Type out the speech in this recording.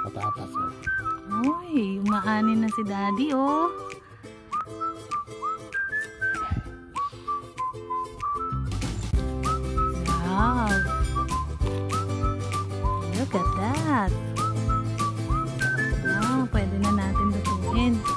Patatas, oh. Uy, umaanin na si Daddy, oh. Wow. Look at that. Wow, pwede na natin lutuin.